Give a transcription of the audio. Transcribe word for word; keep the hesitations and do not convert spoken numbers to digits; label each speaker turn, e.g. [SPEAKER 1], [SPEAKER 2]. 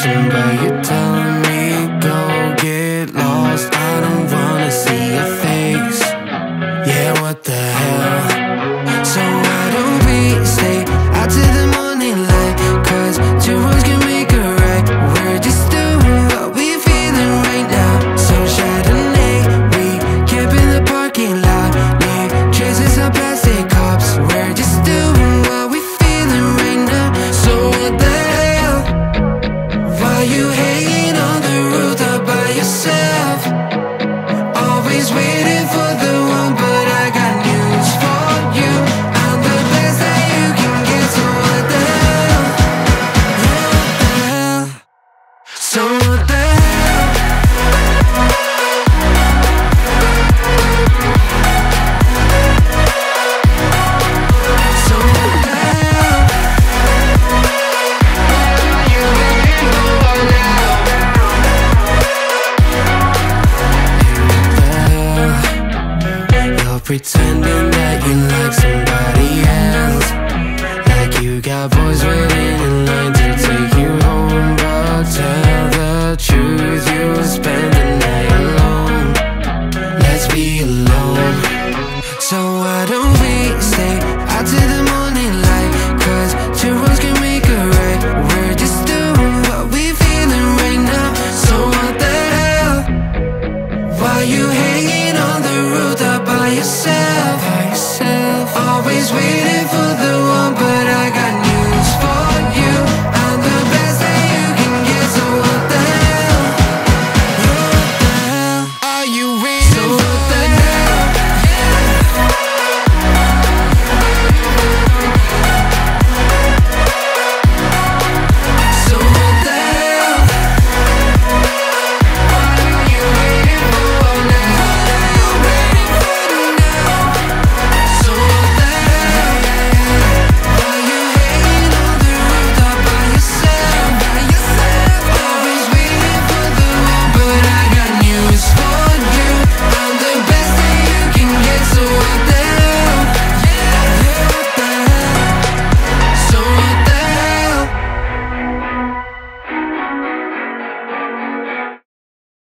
[SPEAKER 1] attention, but you're telling me go get lost. I don't wanna see your face. Yeah, what the hell? So why don't we stay out till the morning light? Cause two wrongs can make a right. We're just doing what we feeling right now. So Chardonnay, we camp in the parking lot. Leave traces of plastic cups. We're just doing what we feeling right now. So what the hell? Why you hanging on the roof all by yourself? Always waiting for the one, but I got news for you. I'm the best that you can get. So what the hell? Yeah, what the hell? So what the hell? So what the hell? What are you waiting for now? You're pretending that you like somebody else, like you got boys waiting in line to take you home. But tell the truth, you'll spend the night alone. Let's be alone. So why don't we stay out till the morning light? Cause two wrongs can make a right. We're just doing what we feeling right now. So what the hell? Why you hanging on the roof all by yourself? Always waiting